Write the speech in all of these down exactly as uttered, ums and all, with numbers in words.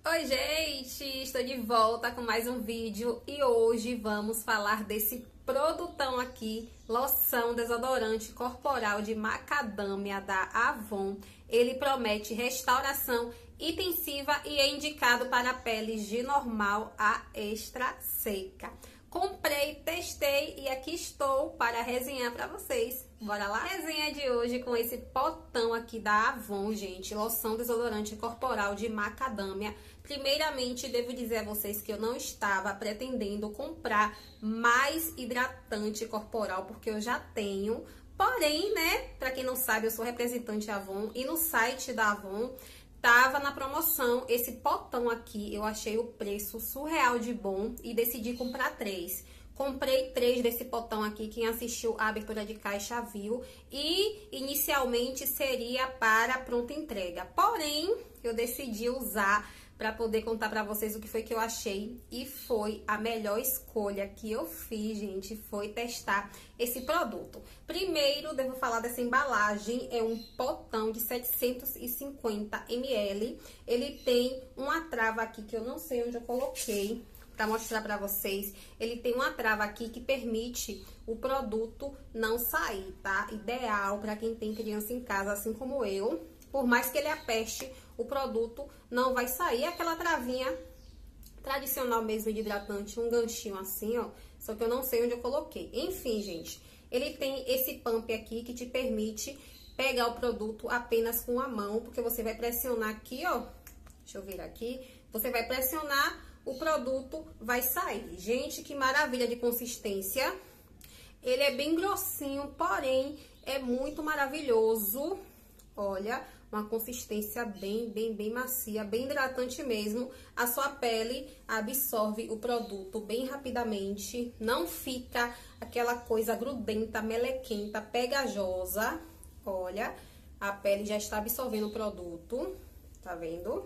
Oi gente, estou de volta com mais um vídeo e hoje vamos falar desse produtão aqui, loção desodorante corporal de macadâmia da Avon. Ele promete restauração intensiva e é indicado para peles de normal a extra seca. Comprei, testei e aqui estou para resenhar para vocês. Bora lá? A resenha de hoje com esse potão aqui da Avon, gente. Loção desodorante corporal de macadâmia. Primeiramente, devo dizer a vocês que eu não estava pretendendo comprar mais hidratante corporal, porque eu já tenho. Porém, né, para quem não sabe, eu sou representante Avon e no site da Avon tava na promoção esse potão aqui. Eu achei o preço surreal de bom e decidi comprar três. Comprei três desse potão aqui, quem assistiu a abertura de caixa viu. E inicialmente seria para pronta entrega. Porém, eu decidi usar para poder contar para vocês o que foi que eu achei. E foi a melhor escolha que eu fiz, gente, foi testar esse produto. Primeiro, devo falar dessa embalagem. É um potão de setecentos e cinquenta mililitros. Ele tem uma trava aqui que eu não sei onde eu coloquei para mostrar para vocês. Ele tem uma trava aqui que permite o produto não sair, tá? Ideal para quem tem criança em casa, assim como eu. Por mais que ele apeste, o produto não vai sair. Aquela travinha tradicional mesmo de hidratante, um ganchinho assim, ó. Só que eu não sei onde eu coloquei. Enfim, gente, ele tem esse pump aqui que te permite pegar o produto apenas com a mão, porque você vai pressionar aqui, ó. Deixa eu virar aqui. Você vai pressionar, o produto vai sair. Gente, que maravilha de consistência. Ele é bem grossinho, porém é muito maravilhoso. Olha, uma consistência bem, bem, bem macia, bem hidratante mesmo. A sua pele absorve o produto bem rapidamente. Não fica aquela coisa grudenta, melequenta, pegajosa. Olha, a pele já está absorvendo o produto. Tá vendo?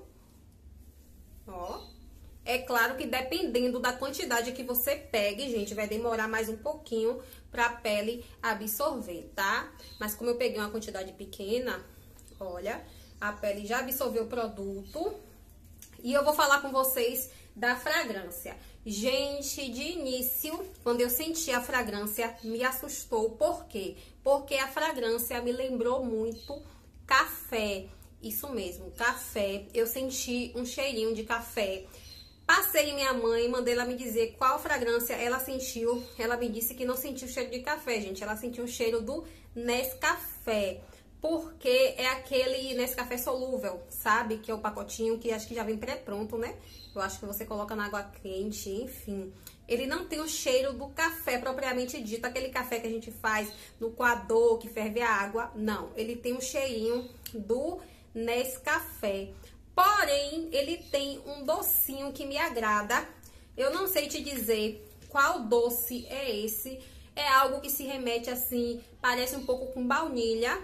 Ó. É claro que dependendo da quantidade que você pegue, gente, vai demorar mais um pouquinho pra pele absorver, tá? Mas como eu peguei uma quantidade pequena, olha, a pele já absorveu o produto. E eu vou falar com vocês da fragrância. Gente, de início, quando eu senti a fragrância, me assustou. Por quê? Porque a fragrância me lembrou muito café. Isso mesmo, café. Eu senti um cheirinho de café. Passei em minha mãe, mandei ela me dizer qual fragrância ela sentiu. Ela me disse que não sentiu o cheiro de café, gente. Ela sentiu o cheiro do Nescafé. Porque é aquele Nescafé solúvel, sabe? Que é o pacotinho que acho que já vem pré-pronto, né? Eu acho que você coloca na água quente, enfim. Ele não tem o cheiro do café propriamente dito. Aquele café que a gente faz no coador, que ferve a água. Não, ele tem o cheirinho do Nescafé. Porém, ele tem um docinho que me agrada. Eu não sei te dizer qual doce é esse. É algo que se remete assim, parece um pouco com baunilha.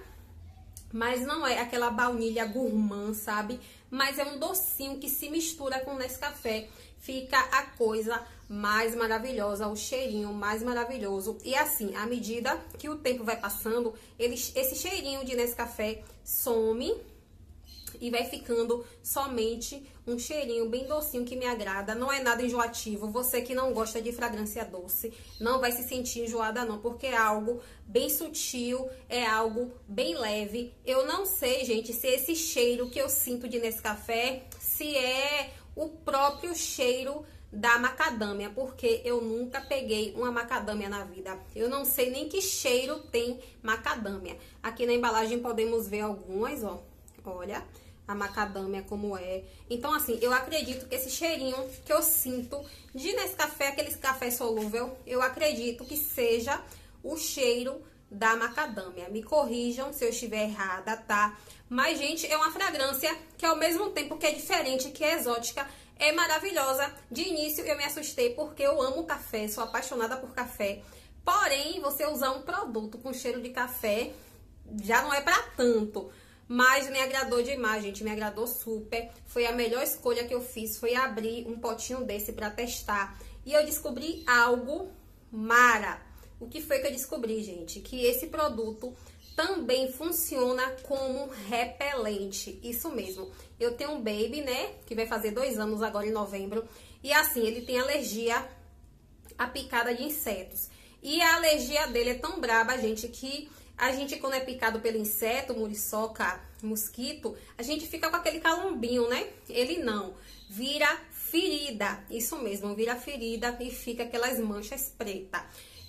Mas não é aquela baunilha gourmand, sabe? Mas é um docinho que se mistura com Nescafé. Fica a coisa mais maravilhosa, o cheirinho mais maravilhoso. E assim, à medida que o tempo vai passando, ele, esse cheirinho de Nescafé some e vai ficando somente um cheirinho bem docinho que me agrada. Não é nada enjoativo. Você que não gosta de fragrância doce, não vai se sentir enjoada não, porque é algo bem sutil, é algo bem leve. Eu não sei, gente, se esse cheiro que eu sinto de Nescafé, se é o próprio cheiro da macadâmia, porque eu nunca peguei uma macadâmia na vida. Eu não sei nem que cheiro tem macadâmia. Aqui na embalagem podemos ver algumas, ó. Olha, a macadâmia como é. Então, assim, eu acredito que esse cheirinho que eu sinto de Nescafé, aquele café solúvel, eu acredito que seja o cheiro da macadâmia. Me corrijam se eu estiver errada, tá? Mas, gente, é uma fragrância que ao mesmo tempo que é diferente, que é exótica, é maravilhosa. De início eu me assustei porque eu amo café, sou apaixonada por café. Porém, você usar um produto com cheiro de café já não é pra tanto. Mas me agradou demais, gente, me agradou super. Foi a melhor escolha que eu fiz, foi abrir um potinho desse pra testar. E eu descobri algo mara. O que foi que eu descobri, gente? Que esse produto também funciona como repelente. Isso mesmo. Eu tenho um baby, né, que vai fazer dois anos agora em novembro. E assim, ele tem alergia à picada de insetos. E a alergia dele é tão braba, gente, que a gente, quando é picado pelo inseto, muriçoca, mosquito, a gente fica com aquele calombinho, né? Ele não. Vira ferida. Isso mesmo, vira ferida e fica aquelas manchas pretas.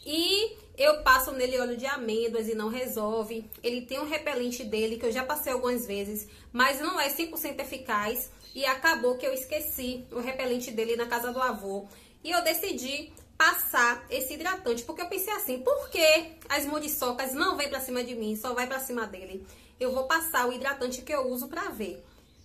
E eu passo nele óleo de amêndoas e não resolve. Ele tem um repelente dele que eu já passei algumas vezes, mas não é cem por cento eficaz. E acabou que eu esqueci o repelente dele na casa do avô. E eu decidi passar esse hidratante, porque eu pensei assim, por que as muriçocas não vêm pra cima de mim, só vai pra cima dele? Eu vou passar o hidratante que eu uso pra ver.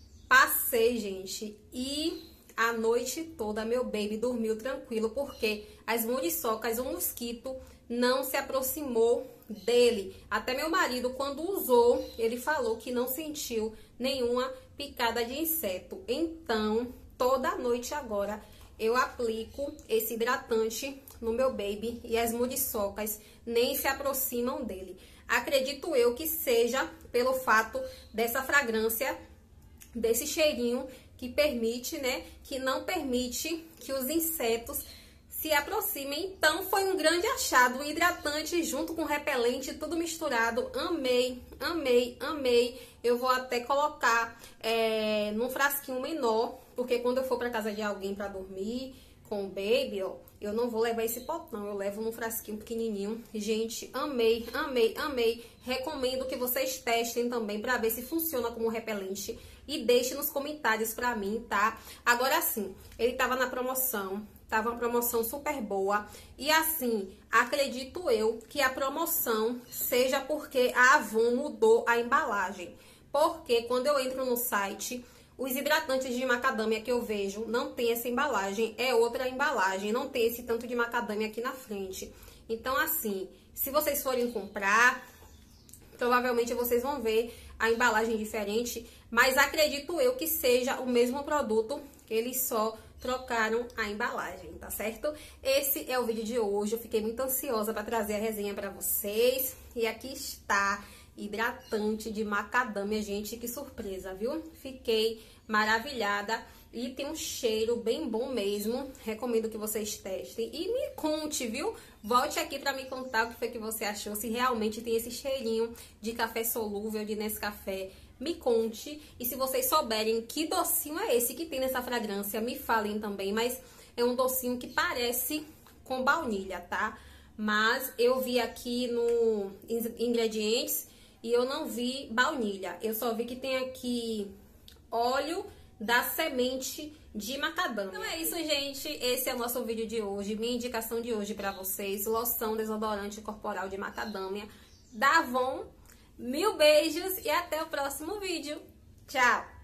Passei, gente, e a noite toda meu baby dormiu tranquilo, porque as muriçocas, o mosquito, não se aproximou dele. Até meu marido, quando usou, ele falou que não sentiu nenhuma picada de inseto. Então, toda noite agora, eu aplico esse hidratante no meu baby e as muriçocas nem se aproximam dele. Acredito eu que seja pelo fato dessa fragrância, desse cheirinho que permite, né, que não permite que os insetos se aproximem. Então, foi um grande achado, um hidratante junto com repelente, tudo misturado. Amei, amei, amei. Eu vou até colocar é, num frasquinho menor, porque quando eu for para casa de alguém para dormir com o baby, ó, eu não vou levar esse potão, eu levo num frasquinho pequenininho. Gente, amei, amei, amei. Recomendo que vocês testem também para ver se funciona como repelente e deixe nos comentários para mim, tá? Agora sim, ele tava na promoção, tava uma promoção super boa. E assim, acredito eu que a promoção seja porque a Avon mudou a embalagem. Porque quando eu entro no site, os hidratantes de macadâmia que eu vejo não tem essa embalagem, é outra embalagem, não tem esse tanto de macadâmia aqui na frente. Então, assim, se vocês forem comprar, provavelmente vocês vão ver a embalagem diferente, mas acredito eu que seja o mesmo produto, que eles só trocaram a embalagem, tá certo? Esse é o vídeo de hoje, eu fiquei muito ansiosa para trazer a resenha para vocês, e aqui está hidratante de macadâmia, gente, que surpresa, viu? Fiquei maravilhada e tem um cheiro bem bom mesmo. Recomendo que vocês testem e me conte, viu? Volte aqui para me contar o que foi que você achou, se realmente tem esse cheirinho de café solúvel, de Nescafé. Me conte, e se vocês souberem que docinho é esse que tem nessa fragrância, me falem também, mas é um docinho que parece com baunilha, tá? Mas eu vi aqui no ingredientes e eu não vi baunilha, eu só vi que tem aqui óleo da semente de macadâmia. Então é isso, gente, esse é o nosso vídeo de hoje, minha indicação de hoje pra vocês, loção desodorante corporal de macadâmia da Avon. Mil beijos e até o próximo vídeo. Tchau!